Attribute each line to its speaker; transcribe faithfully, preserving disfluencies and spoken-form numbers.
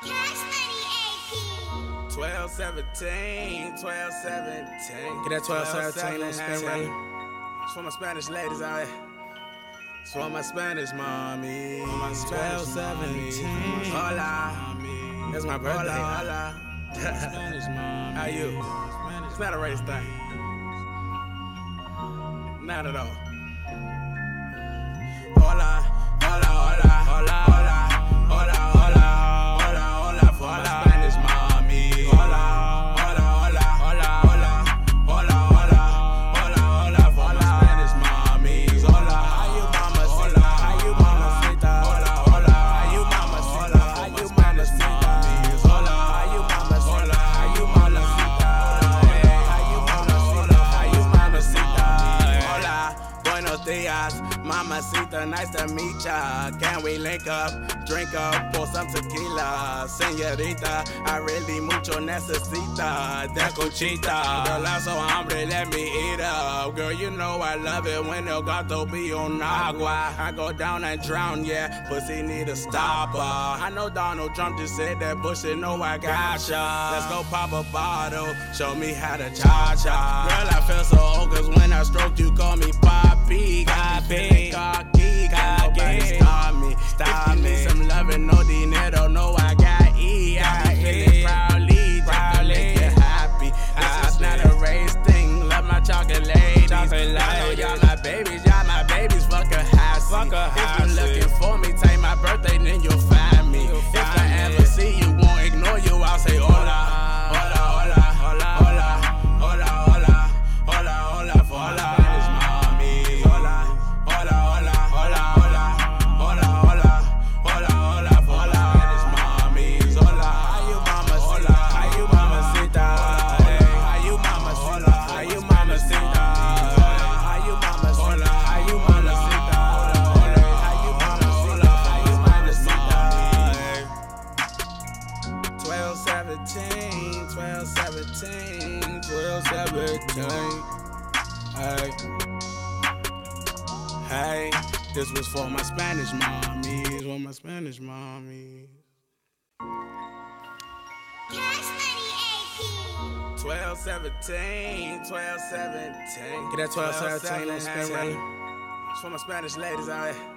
Speaker 1: twelve seventeen, twelve seventeen.
Speaker 2: Get that twelve seventeen on spin ready.
Speaker 1: It's for my Spanish ladies out here. It's for my Spanish mommy.
Speaker 2: twelve seventeen.
Speaker 1: Hola. That's my birthday. Hola. Hola. How you? It's not a race thing. Not at all. Hola. Hola, hola, hola, hola, hola, hola, hola, hola, for my Spanish mommy. Hola, hola, hola, hola, hola, hola, hola, hola, hola, for my Spanish mommies. Hola, how you mama? Hola, how you mama? Hola, hola, how you mama? Hola, how you mama? Hola, how you mama? Hola, how you mama? How you mama? Hola, how you mama? Hola, buenos dias. Mamacita, nice to meet ya. Can we link up, drink up, pour some tequila? Señorita, I really mucho necesita de conchita. Girl, I'm so hungry, let me eat up. Girl, you know I love it when el gato be on agua. I go down and drown, yeah, pussy need a stopper. I know Donald Trump just said that bullshit, know I gotcha. Let's go pop a bottle, show me how to cha-cha. Girl, I feel so old, cause when I stroke you, call me Papi. Got me feeling cocky, can't nobody stop me. Stop if you me. Need some loving, no dinero, no I got E. I be feeling proudly, proudly, make you happy. This is not a race thing, love my chocolate ladies. Chocolate I know y'all my babies, y'all my babies, fuck a hassy. Fuck a if you looking for me, take my birthday, then you'll find me. You'll if find I me. Ever see you, won't ignore you, I'll say hola. Hola, hola, hola, hola, hola, hola, hola, hola, for hola. twelve seventeen, twelve seventeen, twelve seventeen. Hey, hey, this was for my Spanish mommies, for my Spanish mommies. twelve seventeen, twelve seventeen.
Speaker 2: Get that twelve seventeen on spin ready.
Speaker 1: It's for my Spanish ladies out here.